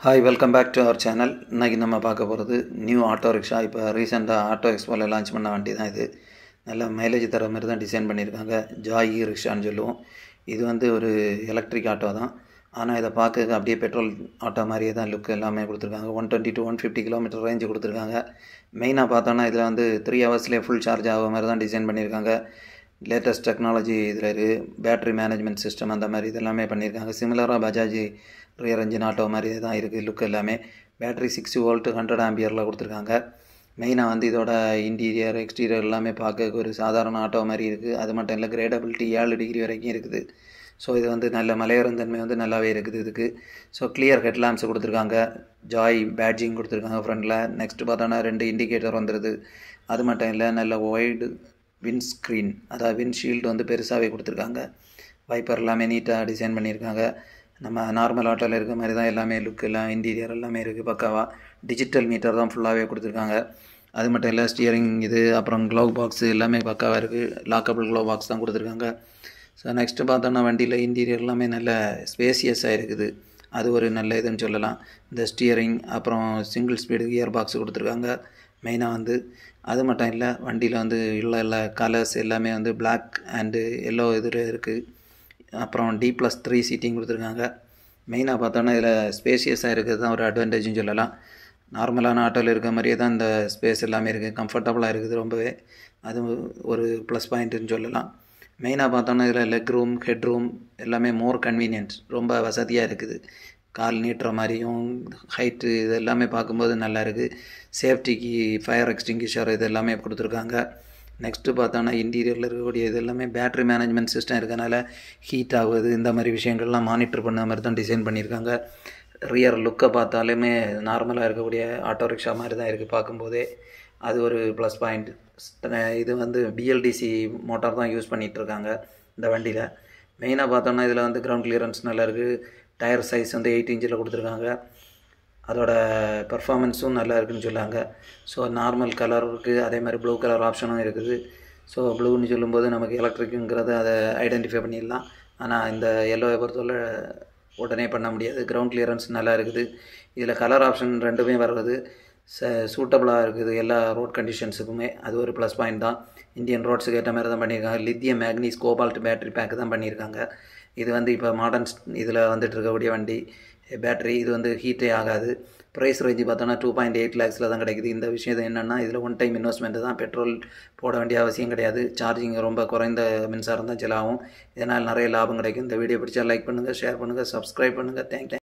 Hi welcome back to our channel. இன்றைக்கி நம்ம பார்க்க போகிறது நியூ ஆட்டோ ரிக்ஷா. இப்போ ரீசெண்டாக ஆட்டோ எக்ஸ்போவில் லான்ச் பண்ண வண்டி தான் இது. நல்ல மைலேஜ் தர மாதிரி தான் டிசைன் பண்ணியிருக்காங்க. ஜாய் ரிக்ஷான்னு சொல்லுவோம். இது வந்து ஒரு எலக்ட்ரிக் ஆட்டோ தான். ஆனால் இதை பார்க்க அப்படியே பெட்ரோல் ஆட்டோ மாதிரியே தான் லுக் எல்லாமே கொடுத்துருக்காங்க. 120 to 150 கிலோமீட்டர் ரேஞ்சு கொடுத்துருக்காங்க. மெயினாக பார்த்தோன்னா இதில் வந்து 3 ஹவர்ஸ்லேயே ஃபுல் சார்ஜ் ஆகிற மாதிரி தான் டிசைன் பண்ணியிருக்காங்க. லேட்டஸ்ட் டெக்னாலஜி இதில் இருக்குது. பேட்ரி மேனேஜ்மெண்ட் சிஸ்டம் அந்த மாதிரி இதெல்லாமே பண்ணியிருக்காங்க. சிமிலராக பஜாஜ் ரியர் என்ஜின் ஆட்டோ மாதிரி தான் இருக்குது லுக் எல்லாமே. பேட்ரி 60 வோல்ட் 100 ஆம்பியரில் கொடுத்துருக்காங்க. மெயினாக வந்து இதோட இன்டீரியர் எக்ஸ்டீரியர் எல்லாமே பார்க்க ஒரு சாதாரண ஆட்டோ மாதிரி இருக்குது. அது மட்டும் இல்லை, கிரேடபிலிட்டி 7 டிகிரி வரைக்கும் இருக்குது. ஸோ இது வந்து நல்ல மலையேறும் தன்மை வந்து நல்லாவே இருக்குது இதுக்கு. ஸோ கிளியர் ஹெட்லாம்ப்ஸ் கொடுத்துருக்காங்க. ஜாய் பேட்ஜிங் கொடுத்துருக்காங்க ஃப்ரண்டில். நெக்ஸ்ட்டு பார்த்தோன்னா 2 இண்டிகேட்டர் வந்துடுது. அது மட்டும் இல்லை, நல்ல ஒய்டு விண்ட் ஸ்க்ரீன், அதாவது விண்ட் ஷீல்டு வந்து பெருசாகவே கொடுத்துருக்காங்க. வைப்பர் எல்லாமே நீட்டாக டிசைன் பண்ணியிருக்காங்க. நம்ம நார்மல் ஆட்டோவில் இருக்க மாதிரி தான் எல்லாமே லுக் எல்லாம் இன்டீரியர் எல்லாமே இருக்குது பக்காவாக. டிஜிட்டல் மீட்டர் தான் ஃபுல்லாகவே கொடுத்துருக்காங்க. அது மட்டும் இல்லை, ஸ்டியரிங் இது அப்புறம் க்ளோவ் பாக்ஸு எல்லாமே பக்காவாக இருக்குது. லாக்கபிள் க்ளோவ் பாக்ஸ் தான் கொடுத்துருக்காங்க. ஸோ நெக்ஸ்ட்டு பார்த்தோன்னா வண்டியில் இன்டீரியர் எல்லாமே நல்ல ஸ்பேசியஸாக இருக்குது. அது ஒரு நல்ல இதுன்னு சொல்லலாம். இந்த ஸ்டியரிங் அப்புறம் சிங்கிள் ஸ்பீடு கியர் பாக்ஸ் கொடுத்துருக்காங்க மெயினாக வந்து. அது மட்டும் இல்லை, வண்டியில் வந்து எல்லா கலர்ஸ் எல்லாமே வந்து பிளாக் அண்டு எல்லோ இதில் இருக்குது. அப்புறம் D+3 சீட்டிங் கொடுத்துருக்காங்க. மெயினாக பார்த்தோன்னா இதில் ஸ்பேஷியஸாக இருக்கிறது தான் ஒரு அட்வான்டேஜ்னு சொல்லலாம். நார்மலான ஆட்டோவில் இருக்க மாதிரியே தான் இந்த ஸ்பேஸ் எல்லாமே இருக்குது. கம்ஃபர்டபுளாக இருக்குது ரொம்பவே. அது ஒரு ப்ளஸ் பாயிண்ட்டுன்னு சொல்லலாம். மெயினாக பார்த்தோன்னா இதில் லெக் ரூம், ஹெட் ரூம் எல்லாமே மோர் கன்வீனியன்ட், ரொம்ப வசதியாக இருக்குது. கால் நீட்டுற மாதிரியும் ஹைட்டு இது எல்லாமே பார்க்கும்போது நல்லா இருக்குது. சேஃப்டிக்கு ஃபயர் எக்ஸ்டிங்கிஷர் இது எல்லாமே கொடுத்துருக்காங்க. நெக்ஸ்ட்டு பார்த்தோன்னா இன்டீரியரில் இருக்கக்கூடிய இது எல்லாமே பேட்ரி மேனேஜ்மெண்ட் சிஸ்டம் இருக்கனால ஹீட் ஆகுது இந்த மாதிரி விஷயங்கள்லாம் மானிட்டர் பண்ண மாதிரி தான் டிசைன் பண்ணியிருக்காங்க. ரியர் லுக்கை பார்த்தாலுமே நார்மலாக இருக்கக்கூடிய ஆட்டோ ரிக்ஷா மாதிரி தான் இருக்குது பார்க்கும்போதே. அது ஒரு ப்ளஸ் பாயிண்ட். இது வந்து BLDC மோட்டார் தான் யூஸ் பண்ணிகிட்ருக்காங்க இந்த வண்டியில். மெயினாக பார்த்தோன்னா இதில் வந்து கிரவுண்ட் கிளியரன்ஸ் நல்லா இருக்குது. டயர் சைஸ் வந்து 8 இன்ச்சில் கொடுத்துருக்காங்க. அதோட பர்ஃபார்மன்ஸும் நல்லா இருக்குதுன்னு சொல்லாங்க. ஸோ நார்மல் கலர் இருக்குது, அதே மாதிரி ப்ளூ கலர் ஆப்ஷனும் இருக்குது. ஸோ ப்ளூன்னு சொல்லும்போது நமக்கு எலக்ட்ரிக்குங்கிறத அதை ஐடென்டிஃபை பண்ணிடலாம். ஆனால் இந்த எல்லோவை பொறுத்தவரை உடனே பண்ண முடியாது. கிரவுண்ட் கிளியரன்ஸ் நல்லா இருக்குது. இதில் கலர் ஆப்ஷன் ரெண்டுமே வர்றது சூட்டபுளாக இருக்குது எல்லா ரோட் கண்டிஷன்ஸுக்குமே. அது ஒரு ப்ளஸ் பாயிண்ட் தான். இந்தியன் ரோட்ஸுக்கு ஏற்ற மாதிரி தான் பண்ணியிருக்காங்க. Lithium manganese cobalt battery pack தான் பண்ணியிருக்காங்க. இது வந்து இப்போ மாடர்ன் இதில் வந்துட்டு இருக்கக்கூடிய வண்டி பேட்டரி. இது வந்து ஹீட்டே ஆகாது. ப்ரைஸ் ரேஞ்சு பார்த்தோன்னா 2.8 lakhs தான் கிடைக்குது. இந்த விஷயம் என்னென்னா, இதில் ஒன் டைம் இன்வெஸ்ட்மெண்ட்டு தான். பெட்ரோல் போட வேண்டிய அவசியம் கிடையாது. சார்ஜிங் ரொம்ப குறைந்த மின்சாரம் தான் செலவாகும். இதனால் நிறைய லாபம் கிடைக்கும். இந்த வீடியோ பிடிச்சா லைக் பண்ணுங்கள், ஷேர் பண்ணுங்கள், சப்ஸ்கிரைப் பண்ணுங்கள். தேங்க்யூ.